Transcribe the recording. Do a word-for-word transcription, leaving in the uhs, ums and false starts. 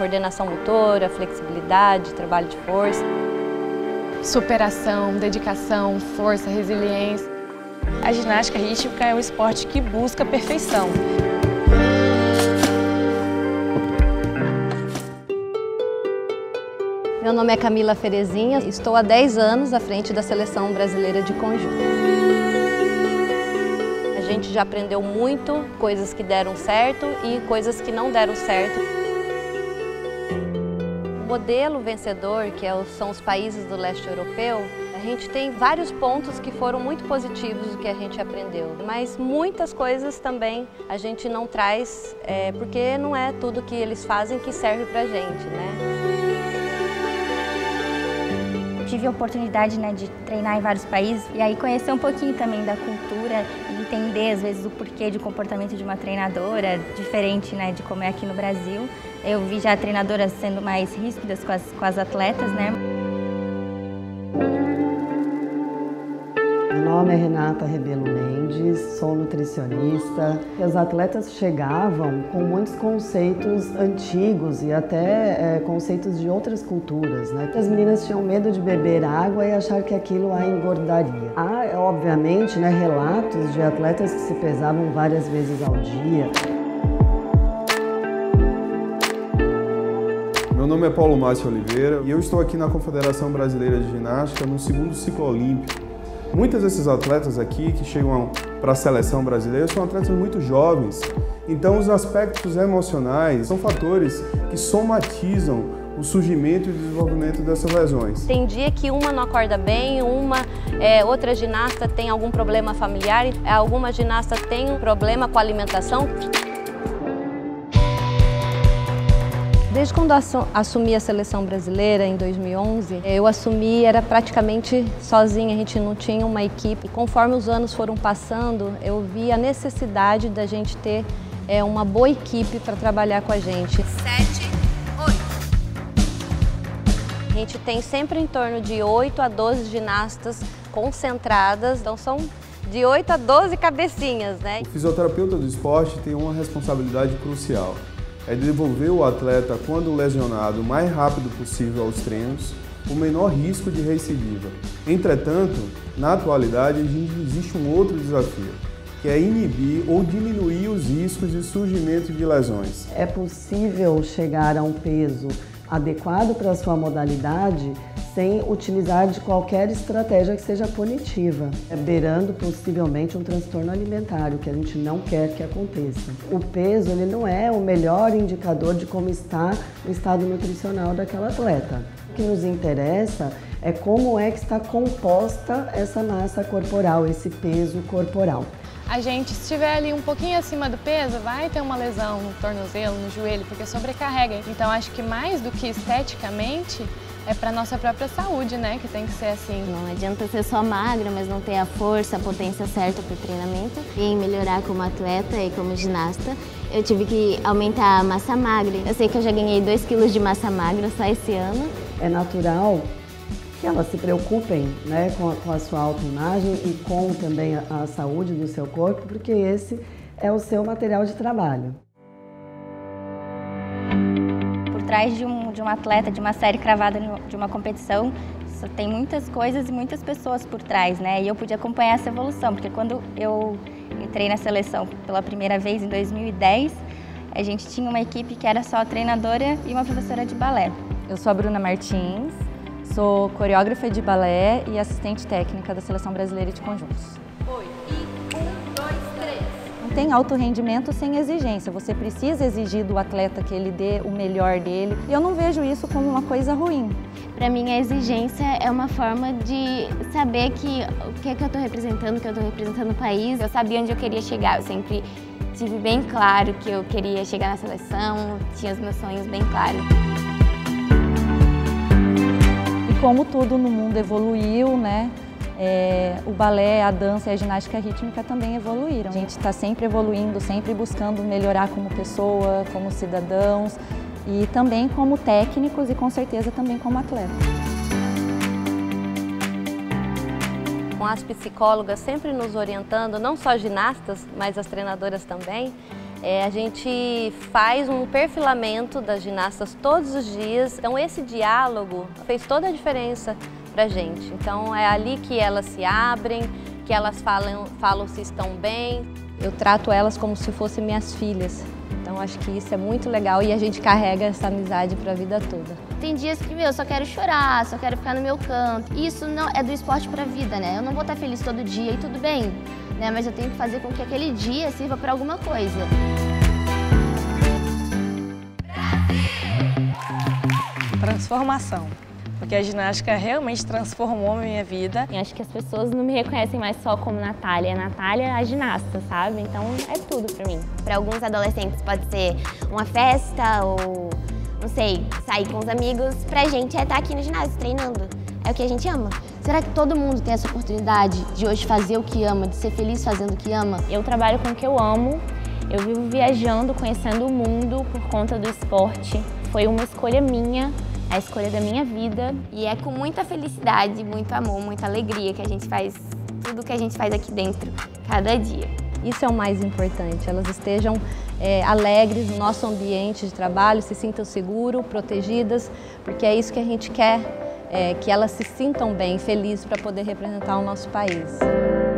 coordenação motora, flexibilidade, trabalho de força. Superação, dedicação, força, resiliência. A ginástica rítmica é um esporte que busca a perfeição. Meu nome é Camila Ferezinha, estou há dez anos à frente da Seleção Brasileira de Conjunto. A gente já aprendeu muito, coisas que deram certo e coisas que não deram certo. O modelo vencedor, que são os países do leste europeu, a gente tem vários pontos que foram muito positivos do que a gente aprendeu, mas muitas coisas também a gente não traz, é, porque não é tudo que eles fazem que serve pra gente, né? Tive a oportunidade, né, de treinar em vários países e aí conhecer um pouquinho também da cultura e entender às vezes o porquê de comportamento de uma treinadora, diferente, né, de como é aqui no Brasil. Eu vi já treinadoras sendo mais ríspidas com as, com as atletas, né? Meu nome é Renata Rebelo Mendes, sou nutricionista. As atletas chegavam com muitos conceitos antigos e até é, conceitos de outras culturas, né? As meninas tinham medo de beber água e achar que aquilo a engordaria. Há, obviamente, né, relatos de atletas que se pesavam várias vezes ao dia. Meu nome é Paulo Márcio Oliveira e eu estou aqui na Confederação Brasileira de Ginástica no segundo ciclo olímpico. Muitos desses atletas aqui que chegam para a seleção brasileira são atletas muito jovens, então os aspectos emocionais são fatores que somatizam o surgimento e o desenvolvimento dessas lesões. Tem dia que uma não acorda bem, uma é, outra ginasta tem algum problema familiar, alguma ginasta tem um problema com a alimentação. Desde quando assumi a seleção brasileira, em dois mil e onze, eu assumi, era praticamente sozinha, a gente não tinha uma equipe. E conforme os anos foram passando, eu vi a necessidade da gente ter é, uma boa equipe para trabalhar com a gente. Sete, oito. A gente tem sempre em torno de oito a doze ginastas concentradas, então são de oito a doze cabecinhas, né? O fisioterapeuta do esporte tem uma responsabilidade crucial. É devolver o atleta, quando lesionado, o mais rápido possível aos treinos, o menor risco de recidiva. Entretanto, na atualidade, existe um outro desafio, que é inibir ou diminuir os riscos de surgimento de lesões. É possível chegar a um peso adequado para a sua modalidade sem utilizar de qualquer estratégia que seja punitiva, beirando possivelmente um transtorno alimentar, o que a gente não quer que aconteça. O peso ele não é o melhor indicador de como está o estado nutricional daquela atleta. O que nos interessa é como é que está composta essa massa corporal, esse peso corporal. A gente, se estiver ali um pouquinho acima do peso, vai ter uma lesão no tornozelo, no joelho, porque sobrecarrega. Então acho que mais do que esteticamente, é para nossa própria saúde, né, que tem que ser assim. Não adianta ser só magra, mas não ter a força, a potência certa para o treinamento. E em melhorar como atleta e como ginasta, eu tive que aumentar a massa magra. Eu sei que eu já ganhei dois quilos de massa magra só esse ano. É natural que elas se preocupem, né, com, a, com a sua autoimagem e com também a, a saúde do seu corpo, porque esse é o seu material de trabalho. Por trás de um, de um atleta, de uma série cravada de uma competição, tem muitas coisas e muitas pessoas por trás, né? E eu pude acompanhar essa evolução, porque quando eu entrei na seleção pela primeira vez em dois mil e dez, a gente tinha uma equipe que era só treinadora e uma professora de balé. Eu sou a Bruna Martins, sou coreógrafa de balé e assistente técnica da Seleção Brasileira de Conjuntos. Foi. E um, dois, três. Não tem alto rendimento sem exigência. Você precisa exigir do atleta que ele dê o melhor dele. E eu não vejo isso como uma coisa ruim. Para mim, a exigência é uma forma de saber que o que é que eu estou representando, que eu estou representando o país. Eu sabia onde eu queria chegar. Eu sempre tive bem claro que eu queria chegar na seleção, tinha os meus sonhos bem claros. Como tudo no mundo evoluiu, né? É, o balé, a dança e a ginástica rítmica também evoluíram. A gente está sempre evoluindo, sempre buscando melhorar como pessoa, como cidadãos e também como técnicos e com certeza também como atletas. Com as psicólogas sempre nos orientando, não só ginastas, mas as treinadoras também, É, a gente faz um perfilamento das ginastas todos os dias, então esse diálogo fez toda a diferença pra gente. Então é ali que elas se abrem, que elas falam, falam se estão bem. Eu trato elas como se fossem minhas filhas. Então acho que isso é muito legal e a gente carrega essa amizade para a vida toda. Tem dias que meu, eu só quero chorar, só quero ficar no meu canto. Isso não é do esporte para a vida, né? Eu não vou estar feliz todo dia e tudo bem, né? Mas eu tenho que fazer com que aquele dia sirva para alguma coisa. Transformação. Porque a ginástica realmente transformou a minha vida. Eu acho que as pessoas não me reconhecem mais só como Natália. Natália é a ginasta, sabe? Então é tudo pra mim. Para alguns adolescentes pode ser uma festa ou, não sei, sair com os amigos. Pra gente é estar aqui no ginásio treinando. É o que a gente ama. Será que todo mundo tem essa oportunidade de hoje fazer o que ama, de ser feliz fazendo o que ama? Eu trabalho com o que eu amo. Eu vivo viajando, conhecendo o mundo por conta do esporte. Foi uma escolha minha. A escolha da minha vida. E é com muita felicidade, muito amor, muita alegria que a gente faz tudo que a gente faz aqui dentro, cada dia. Isso é o mais importante, elas estejam é, alegres no nosso ambiente de trabalho, se sintam seguras, protegidas, porque é isso que a gente quer, é, que elas se sintam bem, felizes para poder representar o nosso país.